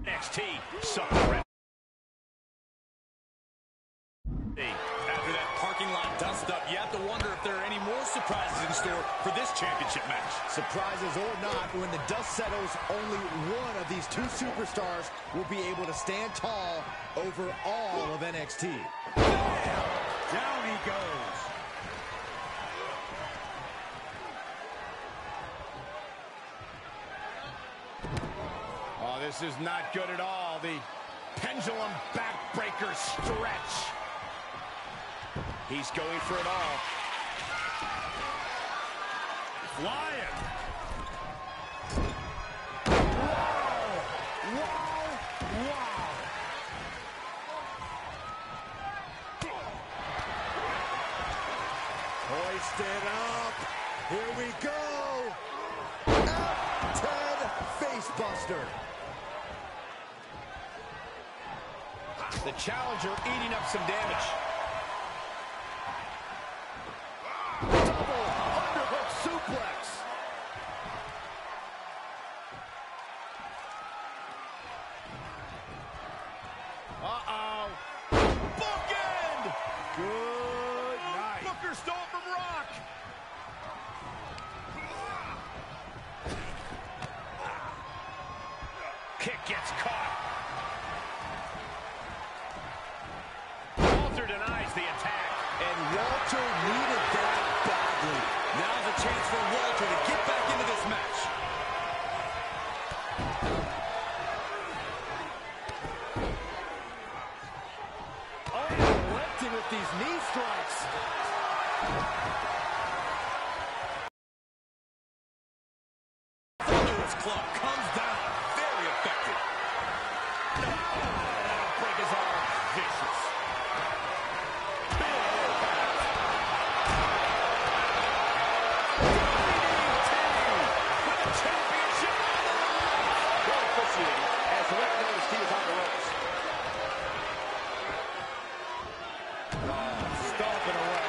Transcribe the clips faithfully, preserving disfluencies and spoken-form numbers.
N X T suffered. After that parking lot dust-up, you have to wonder if there are any more surprises in store for this championship match. Surprises or not, when the dust settles, only one of these two superstars will be able to stand tall over all of N X T. Bam! Down he goes. Oh, this is not good at all. The pendulum backbreaker stretch. He's going for it all. Flying. Wow! Wow! Wow! Hoisted up. Here we go. F ten Facebuster. The challenger eating up some damage. Double underhook suplex. Uh-oh. Bookend! Good night. Booker stole it from Rock. Kick gets caught. Walter denies the attack. And Walter needed that badly. Now's a chance for Walter to get back into this match. Oh, lifting with these knee strikes. Thunderous club comes down. Very effective. No. That'll break his arm. Vicious. Big impact. With the championship on the line. Well officiated as the ref noticed he was on the ropes. Oh, stomping away.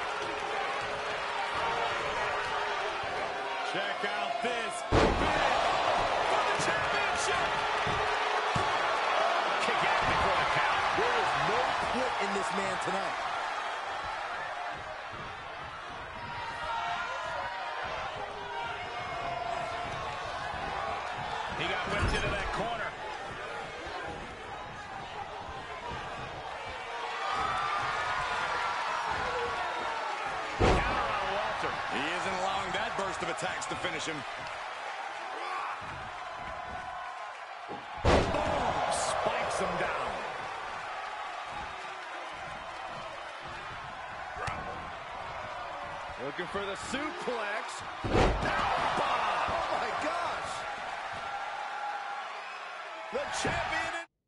Check out this. Big for the championship. Kick out before the count. There is no quit in this man tonight. He got whipped into that corner. Counter on Walter. He isn't allowing that burst of attacks to finish him. Boom! Spikes him down. Looking for the suplex. Powerbomb! Oh my gosh! The champion.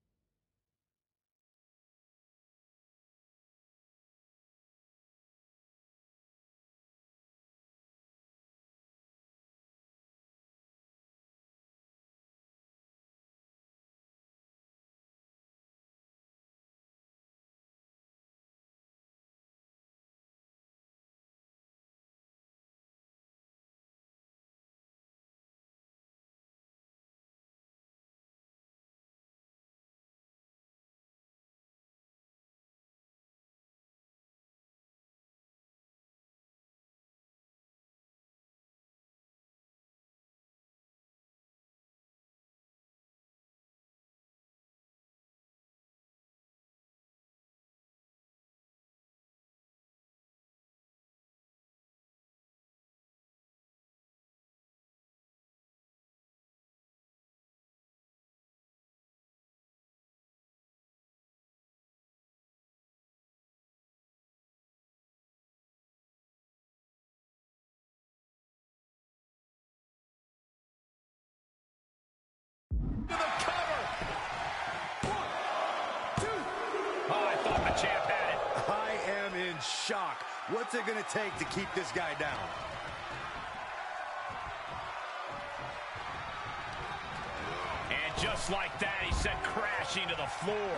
To the cover. One, two. Oh, I thought the champ had it. I am in shock. What's it going to take to keep this guy down? And just like that, he sent crashing to the floor.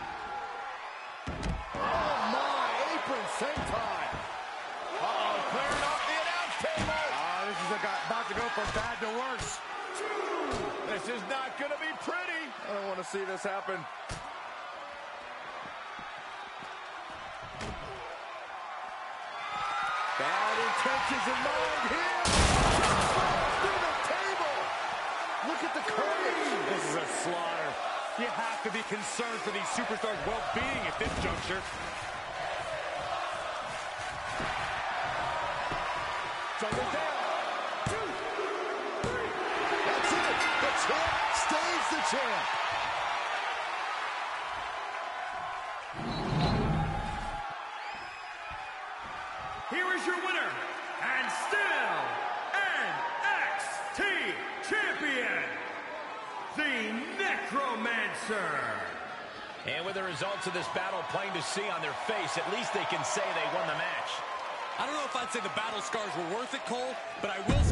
Oh my, apron senton. Uh-oh, clearing off the announce table. Oh, this is about to go from bad to worse. This is not going to be pretty. I don't want to see this happen. Bad intentions in mind here. Through the table. Look at the courage. This is a slaughter. You have to be concerned for these superstars' well-being at this juncture. Shoulders down. Two, three. That's it. The champ stays the champ. Here is your winner, and still N X T champion, the Necromancer. And with the results of this battle plain to see on their face, at least they can say they won the match. I don't know if I'd say the battle scars were worth it, Cole, but I will...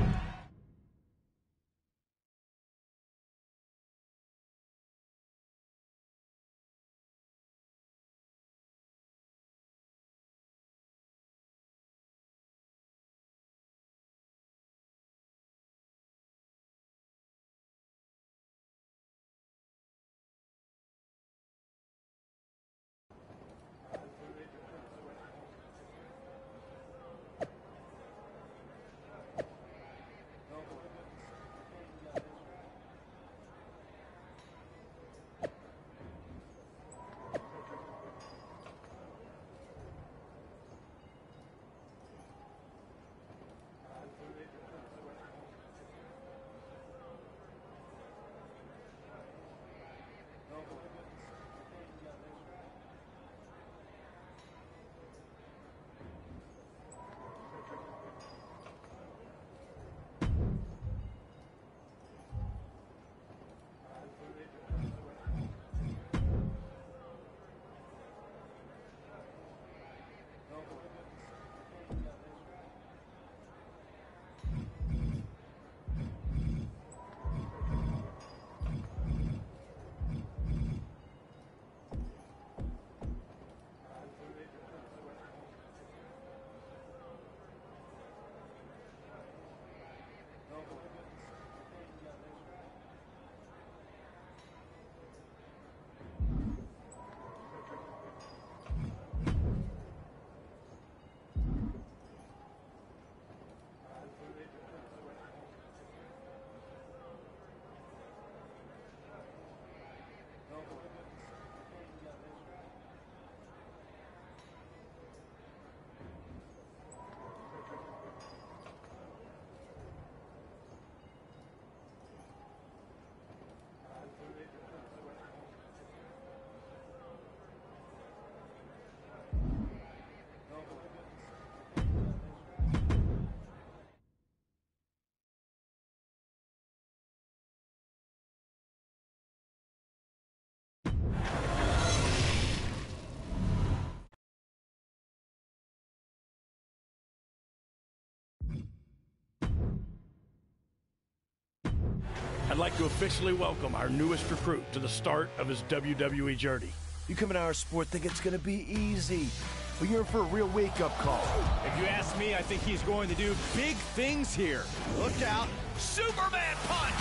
I'd like to officially welcome our newest recruit to the start of his W W E journey. You come into our sport thinking it's going to be easy, but you're in for a real wake-up call. If you ask me, I think he's going to do big things here. Look out. Superman punch!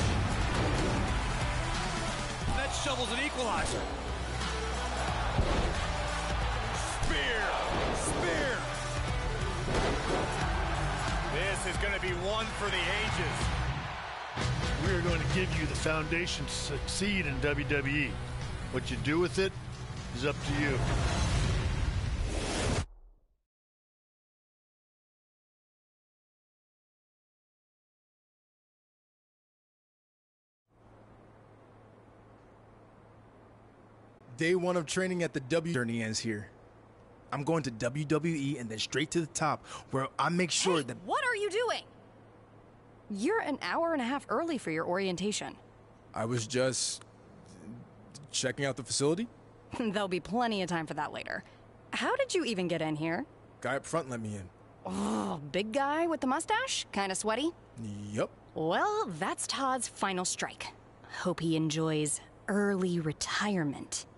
That shovel's an equalizer. Spear! Spear! This is going to be one for the ages. We are going to give you the foundation to succeed in W W E. What you do with it is up to you. Day one of training at the W journey ends here. I'm going to W W E and then straight to the top, where I make sure hey, that... what are you doing? You're an hour and a half early for your orientation. I was just... checking out the facility. There'll be plenty of time for that later. How did you even get in here? Guy up front let me in. Oh, big guy with the mustache? Kinda sweaty? Yup. Well, that's Todd's final strike. Hope he enjoys early retirement.